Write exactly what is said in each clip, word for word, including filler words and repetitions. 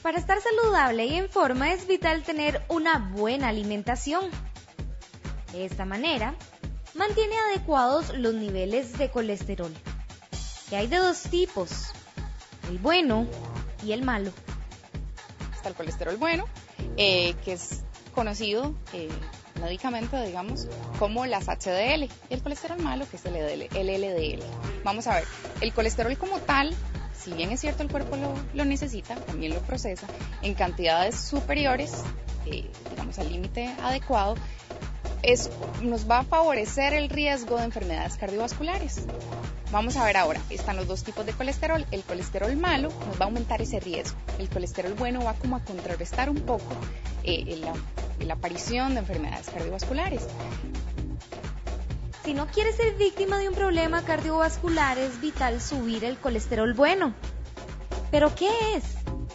Para estar saludable y en forma es vital tener una buena alimentación. De esta manera, mantiene adecuados los niveles de colesterol, que hay de dos tipos, el bueno y el malo. Está el colesterol bueno, eh, que es conocido eh, médicamente, digamos, como las H D L, y el colesterol malo, que es el L D L. Vamos a ver, el colesterol como tal, si bien es cierto el cuerpo lo, lo necesita, también lo procesa en cantidades superiores, eh, digamos al límite adecuado, es, nos va a favorecer el riesgo de enfermedades cardiovasculares. Vamos a ver ahora, están los dos tipos de colesterol. El colesterol malo nos va a aumentar ese riesgo. El colesterol bueno va como a contrarrestar un poco eh, la, la aparición de enfermedades cardiovasculares. Si no quieres ser víctima de un problema cardiovascular, es vital subir el colesterol bueno. ¿Pero qué es?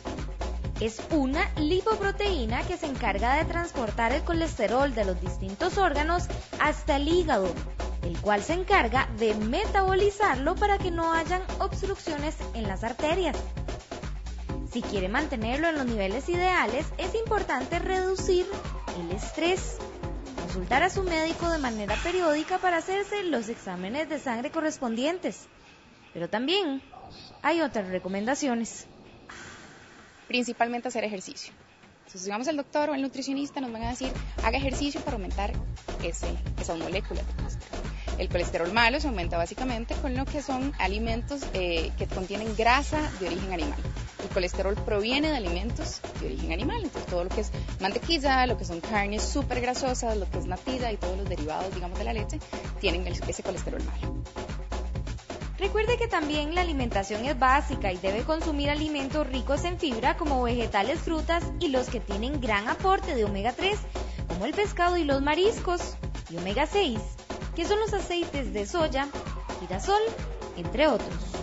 Es una lipoproteína que se encarga de transportar el colesterol de los distintos órganos hasta el hígado, el cual se encarga de metabolizarlo para que no hayan obstrucciones en las arterias. Si quiere mantenerlo en los niveles ideales, es importante reducir el estrés, consultar a su médico de manera periódica para hacerse los exámenes de sangre correspondientes. Pero también hay otras recomendaciones. Principalmente hacer ejercicio. Entonces, digamos, el doctor o el nutricionista nos van a decir, haga ejercicio para aumentar ese, esas moléculas de colesterol. El colesterol malo se aumenta básicamente con lo que son alimentos eh, que contienen grasa de origen animal. El colesterol proviene de alimentos de origen animal, entonces todo lo que es mantequilla, lo que son carnes súper grasosas, lo que es natilla y todos los derivados, digamos, de la leche, tienen ese colesterol malo. Recuerde que también la alimentación es básica y debe consumir alimentos ricos en fibra como vegetales, frutas y los que tienen gran aporte de omega tres, como el pescado y los mariscos, y omega seis, que son los aceites de soya, girasol, entre otros.